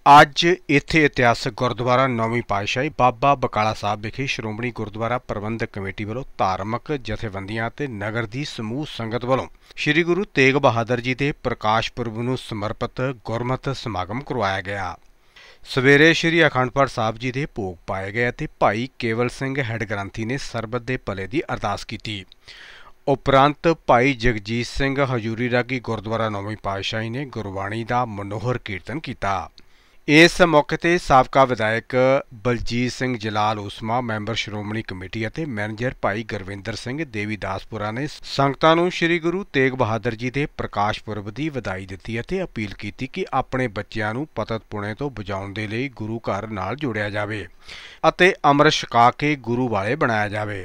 ਅੱਜ ਇੱਥੇ ਇਤਿਹਾਸਕ ਗੁਰਦੁਆਰਾ ਨੌਵੀਂ ਪਾਤਸ਼ਾਹੀ ਬਾਬਾ ਬਕਾਲਾ ਸਾਹਿਬ ਵਿਖੇ ਸ਼੍ਰੋਮਣੀ ਗੁਰਦੁਆਰਾ ਪ੍ਰਬੰਧਕ ਕਮੇਟੀ ਵੱਲੋਂ ਧਾਰਮਿਕ ਜਥੇਬੰਦੀਆਂ ਅਤੇ ਨਗਰ ਦੀ ਸਮੂਹ ਸੰਗਤ ਵੱਲੋਂ ਸ੍ਰੀ ਗੁਰੂ ਤੇਗ ਬਹਾਦਰ ਜੀ ਦੇ ਪ੍ਰਕਾਸ਼ ਪੁਰਬ ਨੂੰ ਸਮਰਪਿਤ ਗੁਰਮਤਿ ਸਮਾਗਮ ਕਰਵਾਇਆ ਗਿਆ। ਸਵੇਰੇ ਸ੍ਰੀ ਅਖੰਡ ਪਾਠ ਸਾਹਿਬ ਜੀ ਦੇ ਭੋਗ ਪਾਏ ਗਏ ਅਤੇ ਭਾਈ ਕੇਵਲ ਸਿੰਘ ਹੈੱਡ ਗ੍ਰੰਥੀ ਨੇ ਸਰਬਤ ਦੇ ਭਲੇ ਦੀ ਅਰਦਾਸ ਕੀਤੀ। ਉਪਰੰਤ ਭਾਈ ਜਗਜੀਤ ਸਿੰਘ ਹਜ਼ੂਰੀ ਰਾਗੀ ਗੁਰਦੁਆਰਾ ਨੌਵੀਂ ਪਾਤਸ਼ਾਹੀ ਨੇ ਗੁਰਬਾਣੀ ਦਾ ਮਨੋਹਰ ਕੀਰਤਨ ਕੀਤਾ। इस मौके ते साबका विधायक बलजीत सिंह जलाल उस्मा मैंबर श्रोमणी कमेटी ਅਤੇ मैनेजर भाई गुरविंदर सिंह देवीदासपुरा ने संगतां नूं श्री गुरु तेग बहादुर जी के प्रकाश पुरब की ਵਧਾਈ ਦਿੱਤੀ ਅਤੇ अपील की कि अपने बच्चों ਨੂੰ पतत पुणे तो बचाउण दे लई गुरु घर नाल जोड़िया जावे ਅਤੇ ਅੰਮ੍ਰਿਤ ਛਕਾ के गुरु वाले बनाया जावे।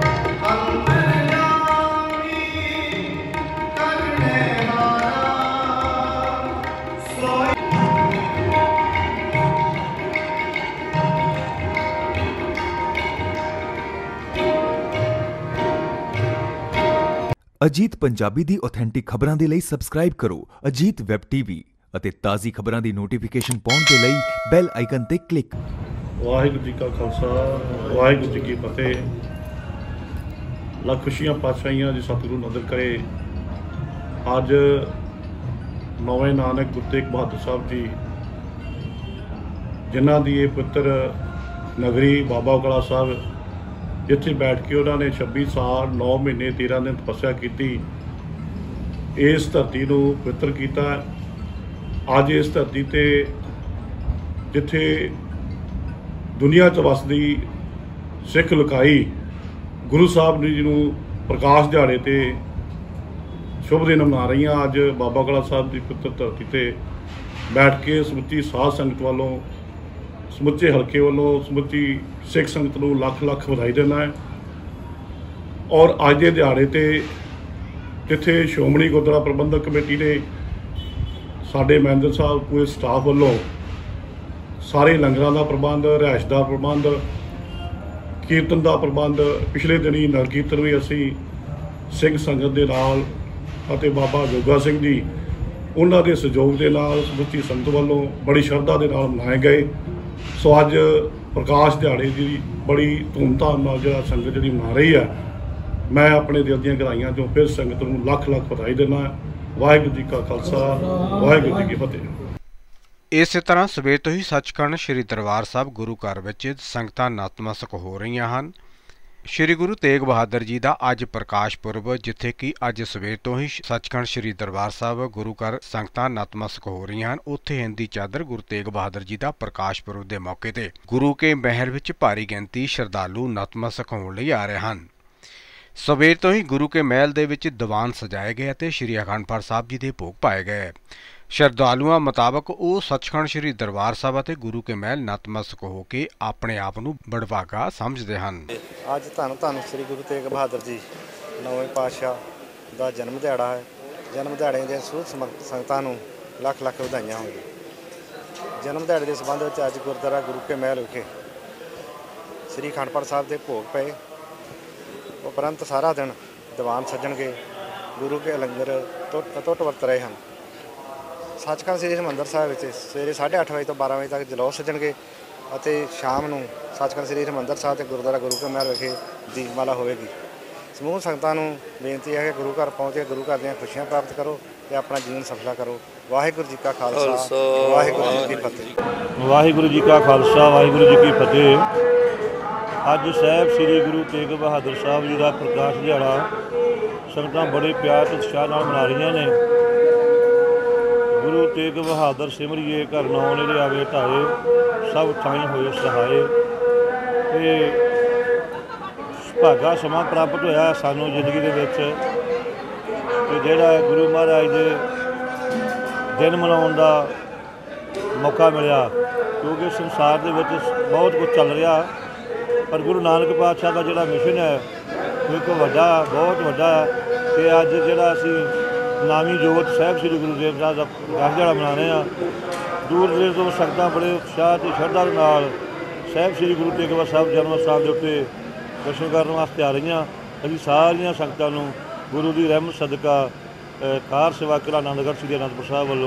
अजीत पंजाबी दी ऑथेंटिक खबरां दे लई सबसक्राइब करो अजीत वैब टीवी ਅਤੇ ਤਾਜ਼ੀ ਖਬਰਾਂ ਦੀ ਨੋਟੀਫਿਕੇਸ਼ਨ ਪਾਉਣ ਦੇ ਲਈ ਬੈਲ ਆਈਕਨ ਤੇ ਕਲਿੱਕ। ਵਾਹਿਗੁਰੂ ਜੀ ਕਾ ਖਾਲਸਾ ਵਾਹਿਗੁਰੂ ਜੀ ਕੀ ਫਤਿਹ। ਲੱਖ ਖੁਸ਼ੀਆਂ ਪਾਤਸ਼ਾਹੀਆਂ ਜੀ ਸਤਿਗੁਰੂ ਨਦਰ ਕਰੇ। ਅੱਜ ਨੌਵੇਂ ਨਾਨਕ ਗੁਰੂ ਤੇਗ ਬਹਾਦਰ ਸਾਹਿਬ ਜੀ ਜਿਨ੍ਹਾਂ ਦੀ ਇਹ ਪੁੱਤਰ ਨਗਰੀ ਬਾਬਾ ਬਕਾਲਾ ਸਾਹਿਬ जिथे बैठ के उन्होंने 26 साल 9 महीने 13 दिन तपस्या की, इस धरती को पवित्र किया। अज इस धरती ते जिथे दुनिया च वसदी सिख लुकाई गुरु साहब जी को प्रकाश दिहाड़े ते शुभ दिन मना रही। अज बाबा बकाला साहब की पवित्र धरती ते बैठ के समुची साध संगत वालों समुचे हल्के वालों समुची सिख संगत को लख लख बधाई देना है। और अज के दिहाड़े ते जिथे श्रोमणी गुरुद्वारा प्रबंधक कमेटी ने साडे मैनेजर साहब पूरे स्टाफ वालों सारे लंगरां दा प्रबंध, रिहाइश दा प्रबंध, कीर्तन दा प्रबंध, पिछले दिनी नगर कीर्तन भी असी सिंह संगत दे नाल अते बाबा जोगा सिंह जी उन्हां दे सहयोग दे नाल समुची संगत वालों बड़ी शरधा दे नाल मनाए गए। सो अज प्रकाश दिहाड़े की बड़ी धूमधाम नाल जिहड़ा संगत जी मना रही है, मैं अपने दिल दी गहराइयां चों फिर संगत नूं लख लख बधाई देना। वाहिगुरू जी का खालसा वाहिगुरू जी की फतेह। इस तरह सवेर तो ही सचखंड श्री दरबार साहब गुरु घर विच संगतां नतमस्तक हो रही हैं। श्री गुरु तेग बहादुर जी का अज प्रकाश पुरब जिथे कि अज सवेर तो ही सचखंड श्री दरबार साहब गुरु घर संगतां नतमस्तक हो रही हैं, उत्थे हिंदी चादर गुरु तेग बहादुर जी का प्रकाश पुरब के मौके ते गुरु के महल विच भारी गिनती श्रद्धालु नतमस्तक होने लई आ रहे हैं। सवेर तो ही गुरु के महल दे विच दीवान सजाए गए ते श्री अखंड पाठ साहब जी के भोग पाए गए। श्रद्धालुओं मुताबक वो सचखंड श्री दरबार साहब और गुरु के महल नतमस्तक होकर अपने आप को बड़भागा समझते हैं। अज धन धन श्री गुरु तेग बहादुर जी नौवें पातशाह का जन्म दिहाड़ा है। जन्म दिहाड़े के सूझ संगतां नूं लख लख बधाइयां होण। जन्म दिहाड़े के संबंध में अज गुरुद्वारा गुरु के महल विखे श्री अखंड पाठ साहब के भोग पे उपरंत सारा दिन दीवान सजणगे। गुरु के लंगर टुट वरत रहे हैं। सचखंड श्री हरिमंदर साहिब सवेरे 8:30 बजे तो 12 बजे तक जलौस सजणगे ਅਤੇ शाम ਨੂੰ सचखंड श्री हरिमंदर साहिब ਤੇ गुरुद्वारा गुरु के महल विखे दीपमाला होएगी। समूह संगतां नूं बेनती है कि गुरु घर पहुँच के गुरु घर दीआं खुशियां प्राप्त करो ते अपना जीवन सफला करो। वाहिगुरू जी का खालसा वाहिगुरू जी की फतेह। वाहिगुरू जी का खालसा वाहिगुरू जी की फतेह। अज साहिब श्री गुरु तेग बहादुर साहब जी का प्रकाश दिहाड़ा संगतां बड़े प्यार ते उत्साह नाल मना रही ने। गुरु तेग बहादुर सिमरिए घर नौ नेड़े आवे ढाए सब थाई होए सहाए। ते भागा समा प्राप्त होया सानू जिंदगी दे विच ते जिहड़ा गुरु महाराज दे दिन मनाउण दा मौका मिलिया, क्योंकि संसार दे विच बहुत कुछ चल रहा, पर गुरु नानक पातशाह का जिहड़ा मिशन है एक वड्डा बहुत वड्डा है। ते अज जिहड़ा असीं नामी जोत साहिब श्री गुरु देव साहब का प्रकाश दिहाड़ा मना रहे हैं। दूर दूर तो संगतां बड़े उत्साह ते श्रद्धा दे नाल साहिब श्री गुरु तेग बहादुर साहब जन्म स्थान के उत्ते दर्शन करने वास्ते आ रही। असीं सारियां संगतां नूं गुरु की रहमत सदका कार सेवा किला आनंदगढ़ श्री आनंदपुर साहब वालों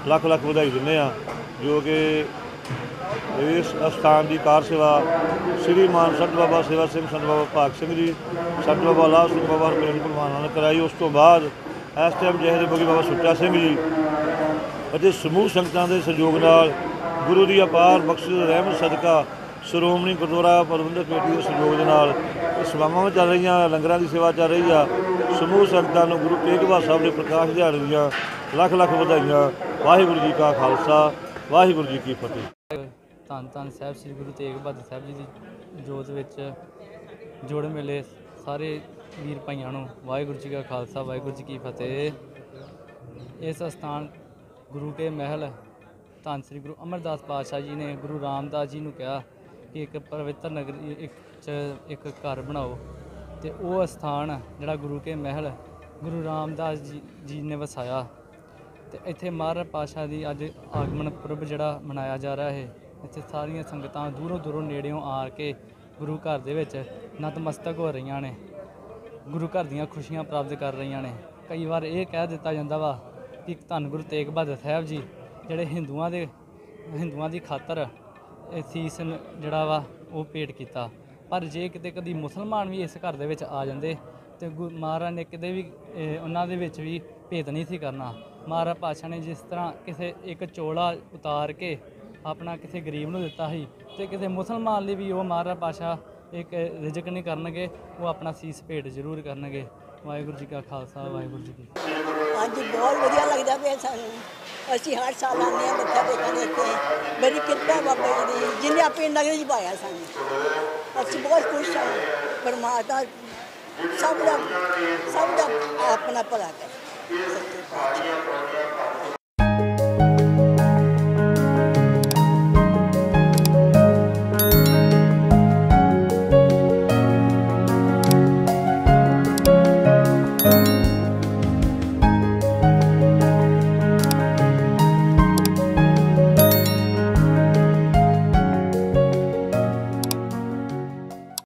ਲੱਖ ਲੱਖ ਵਧਾਈ ਦਿੰਦੇ ਹਾਂ। ਜੋ ਕਿ ਇਸ ਅਸਥਾਨ ਦੀ ਕਾਰ ਸੇਵਾ ਸ੍ਰੀ ਮਾਨ ਸੰਤ ਬਾਬਾ ਸੇਵਾ ਸਿੰਘ, ਸੰਤ ਬਾਬਾ ਭਾਗ ਸਿੰਘ ਜੀ, ਸੰਤ ਬਾਬਾ ਲਾਭ ਸਿੰਘ, ਬਾਬਾ ਹਰਪ੍ਰੀਤ ਭਲਵਾਨਾਂ ਨੇ ਕਰਾਈ। ਉਸ ਤੋਂ ਬਾਅਦ ਇਸ ਟਾਈਮ ਜਿਹੇ ਬੋਗੀ ਬਾਬਾ ਸੁੱਚਾ ਸਿੰਘ ਜੀ ਅਤੇ ਸਮੂਹ ਸੰਗਤਾਂ ਦੇ ਸਹਿਯੋਗ ਨਾਲ ਗੁਰੂ ਦੀ ਅਪਾਰ ਬਖਸ਼ਿਸ਼ ਰਹਿਮਤ ਸਦਕਾ ਸ਼੍ਰੋਮਣੀ ਗੁਰਦੁਆਰਾ ਪ੍ਰਬੰਧਕ ਕਮੇਟੀ ਦੇ ਸਹਿਯੋਗ ਦੇ ਨਾਲ ਸੇਵਾਵਾਂ ਚੱਲ ਰਹੀਆਂ, ਲੰਗਰਾਂ ਦੀ ਸੇਵਾ ਚੱਲ ਰਹੀ ਆ। ਸਮੂਹ ਸੰਗਤਾਂ ਨੂੰ ਗੁਰੂ ਤੇਗ ਬਹਾਦਰ ਸਾਹਿਬ ਦੇ ਪ੍ਰਕਾਸ਼ ਦਿਹਾੜੇ ਦੀਆਂ ਲੱਖ ਲੱਖ ਵਧਾਈਆਂ। ਵਾਹਿਗੁਰੂ ਜੀ ਕਾ ਖਾਲਸਾ, ਵਾਹਿਗੁਰੂ ਜੀ ਕੀ ਫਤਿਹ। ਧੰਨ ਧੰਨ ਸਾਹਿਬ ਸ੍ਰੀ ਗੁਰੂ ਤੇਗ ਬਹਾਦਰ ਸਾਹਿਬ ਜੀ ਦੀ ਜੋਤ ਵਿੱਚ ਜੋੜ ਮੇਲੇ ਸਾਰੇ ਵੀਰ ਭਾਈਆਂ ਨੂੰ ਵਾਹਿਗੁਰੂ ਜੀ ਕਾ ਖਾਲਸਾ, ਵਾਹਿਗੁਰੂ ਜੀ ਕੀ ਫਤਿਹ। ਇਸ ਅਸਥਾਨ ਗੁਰੂ ਕੇ ਮਹਿਲ ਧੰਨ ਸ੍ਰੀ ਗੁਰੂ ਅਮਰਦਾਸ ਪਾਤਸ਼ਾਹ ਜੀ ਨੇ ਗੁਰੂ ਰਾਮਦਾਸ ਜੀ ਨੂੰ ਕਿਹਾ ਕਿ ਇੱਕ ਪਵਿੱਤਰ ਨਗਰੀ ਇੱਕ ਘਰ ਬਣਾਓ, ਅਤੇ ਉਹ ਅਸਥਾਨ ਜਿਹੜਾ ਗੁਰੂ ਕੇ ਮਹਿਲ ਗੁਰੂ ਰਾਮਦਾਸ ਜੀ ਨੇ ਵਸਾਇਆ। ਅਤੇ ਇੱਥੇ ਮਹਾਰਾਜ ਪਾਤਸ਼ਾਹ ਦੀ ਅੱਜ ਆਗਮਨ ਪੁਰਬ ਜਿਹੜਾ ਮਨਾਇਆ ਜਾ ਰਿਹਾ ਹੈ। ਇੱਥੇ ਸਾਰੀਆਂ ਸੰਗਤਾਂ ਦੂਰੋਂ ਦੂਰੋਂ ਨੇੜਿਓਂ ਆ ਕੇ ਗੁਰੂ ਘਰ ਦੇ ਵਿੱਚ ਨਤਮਸਤਕ ਹੋ ਰਹੀਆਂ ਨੇ, ਗੁਰੂ ਘਰ ਦੀਆਂ ਖੁਸ਼ੀਆਂ ਪ੍ਰਾਪਤ ਕਰ ਰਹੀਆਂ ਨੇ। ਕਈ ਵਾਰ ਇਹ ਕਹਿ ਦਿੱਤਾ ਜਾਂਦਾ ਵਾ ਕਿ ਧੰਨ ਗੁਰੂ ਤੇਗ ਬਹਾਦਰ ਸਾਹਿਬ ਜੀ ਜਿਹੜੇ ਹਿੰਦੂਆਂ ਦੀ ਖਾਤਰ ਇਹ ਸੀਸ ਜਿਹੜਾ ਵਾ ਉਹ ਭੇਟ ਕੀਤਾ, ਪਰ ਜੇ ਕਿਤੇ ਕਦੀ ਮੁਸਲਮਾਨ ਵੀ ਇਸ ਘਰ ਦੇ ਵਿੱਚ ਆ ਜਾਂਦੇ ਤੇ ਮਹਾਰਾਜ ਨੇ ਕਿਤੇ ਵੀ ਉਹਨਾਂ ਦੇ ਵਿੱਚ ਵੀ ਭੇਦ ਨਹੀਂ ਸੀ ਕਰਨਾ। ਮਹਾਰਾਜ ਪਾਤਸ਼ਾਹ ਨੇ ਜਿਸ ਤਰ੍ਹਾਂ ਕਿਸੇ ਇੱਕ ਚੋਲਾ ਉਤਾਰ ਕੇ ਆਪਣਾ ਕਿਸੇ ਗਰੀਬ ਨੂੰ ਦਿੱਤਾ ਸੀ, ਤੇ ਕਿਸੇ ਮੁਸਲਮਾਨ ਲਈ ਵੀ ਉਹ ਮਹਾਰਾਜ ਪਾਤਸ਼ਾਹ ਇੱਕ ਰਿਜ਼ਕ ਨਹੀਂ ਕਰਨਗੇ, ਉਹ ਆਪਣਾ ਸੀਸ ਭੇਟ ਜ਼ਰੂਰ ਕਰਨਗੇ। ਵਾਹਿਗੁਰੂ ਜੀ ਕਾ ਖਾਲਸਾ, ਵਾਹਿਗੁਰੂ ਜੀ ਕੀ ਫਤਿਹ। ਅੱਜ ਬਹੁਤ ਵਧੀਆ ਲੱਗਦਾ ਪਿਆ ਸਾਨੂੰ। ਅਸੀਂ ਹਰ ਸਾਲ ਆਉਂਦੇ ਹਾਂ ਮੱਥਾ ਟੇਕਣ ਇੱਥੇ। ਬੜੀ ਕਿਰਪਾ ਬਾਬਾ ਜੀ ਦੀ, ਜਿਹਨੇ ਆਪਣੀ ਨਗਰੀ 'ਚ ਪਾਇਆ ਸਾਨੂੰ। ਅਸੀਂ ਬਹੁਤ ਖੁਸ਼ ਹਾਂ। ਪਰਮਾਤਮਾ ਸਭ ਦਾ ਆਪਣਾ ਭਲਾ ਕਰੇ। ਸੱਚੇ ਪਾਤਸ਼ਾਹ।